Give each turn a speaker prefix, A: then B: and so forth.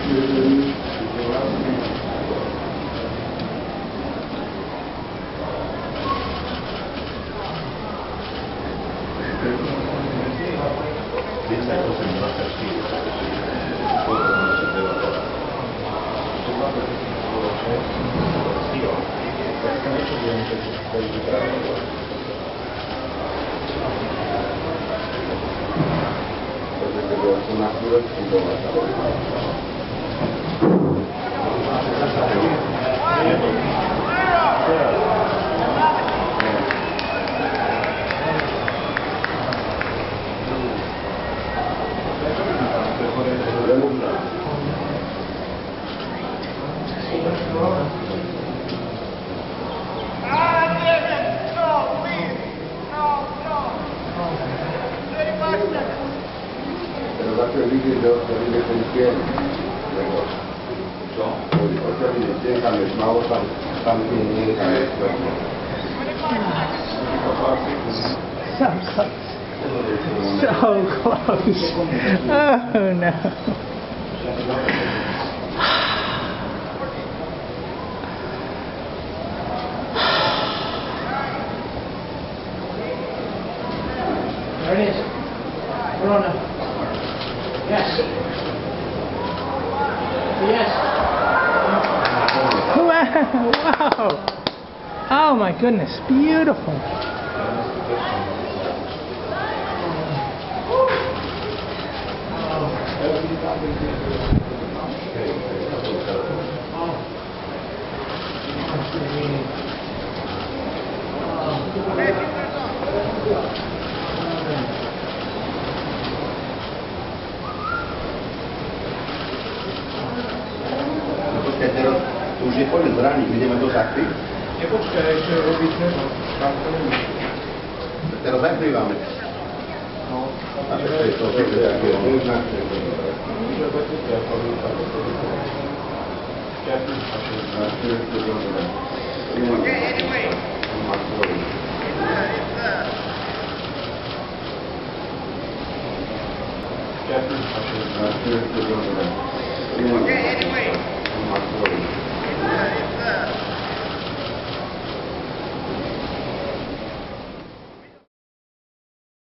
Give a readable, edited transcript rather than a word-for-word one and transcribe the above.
A: So close. Oh no.
B: There it is. We're on now. Yes. Yes.
A: Wow. Oh my goodness. Beautiful.
C: To už je koniec zraní, ideme do zakry.
D: Nepočkaj, ešte robiť treba. Tam to nemôže.
C: Teraz zakrývame.
D: No.
C: A to je to, že je možná.
E: Okay, anyway. Okay, anyway.